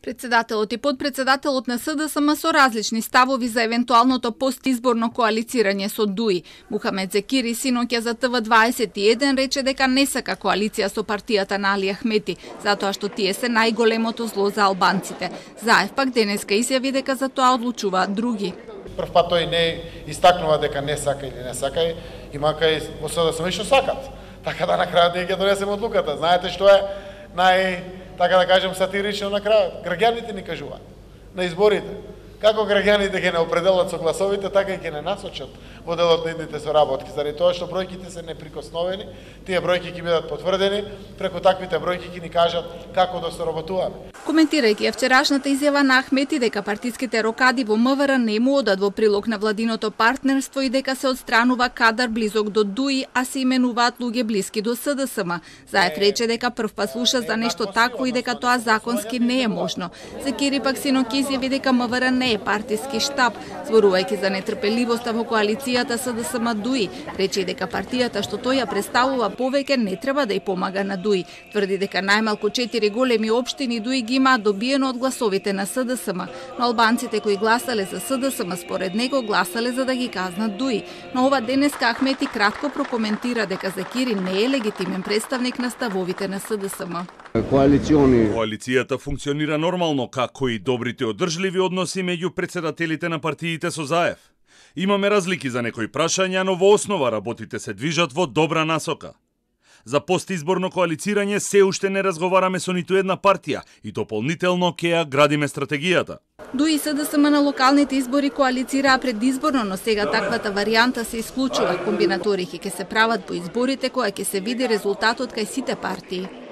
Председателот и подпредседателот на СДСМ со различни ставови за евентуалното постизборно коалицирање со ДУИ. Мухамед Зекири синоќа за ТВ21 рече дека не сака коалиција со партијата на Али Ахмети, затоа што тие се најголемото зло за албанците. Заев пак денеска изјави дека за тоа одлучуваат други. Прв пат тој не истакнува дека не сака или не сака, има кај во СДСМ што сакат. Така да на крајот ние ќе донесеме одлуката. Знаете што е така да кажем сатирично на крајот? Граѓаните ни кажуваат на изборите. Како граѓаните ќе не определат со гласовите, така и ќе не насочат во делот на идните соработки. Заради тоа што бројките се неприкосновени, тие бројки ќе бидат потврдени, преку таквите бројки ќе ни кажат како да соработуваме. Коментирајќи ја вчерашната изјава на Ахмети дека партиските рокади во МВР не му одат во прилог на владиното партнерство и дека се отстранува кадар близок до ДУИ, а се именуваат луѓе блиски до СДСМ. Заев рече дека првпат слуша за нешто такво и дека тоа законски не е можно. Зекири пак синоќа изјави дека МВР не е партиски штаб, зборувајќи за нетрпеливоста во коалицијата СДСМ ДУИ. Рече и дека партијата што тој ја представува повеќе не треба да ја помага на ДУИ. Тврди дека најмалку 4 големи општини ДУИ ги имаат добиено од гласовите на СДСМ, но албанците кои гласале за СДСМ според него гласале за да ги казнат ДУИ. Но ова денеска Ахмети кратко прокоментира дека Зекири не е легитимен представник на ставовите на СДСМ. Коалицијата функционира нормално, како и добрите одржливи односи меѓу председателите на партиите со Заев. Имаме разлики за некои прашања, но во основа работите се движат во добра насока. За постизборно коалицирање се уште не разговараме со ниту една партија и дополнително ќе ја градиме стратегијата. ДУИ и СДСМ на локалните избори коалицираа предизборно, но сега таквата варијанта се исклучува. Комбинаторики ќе се прават по изборите која ќе се види резултатот кај сите партии.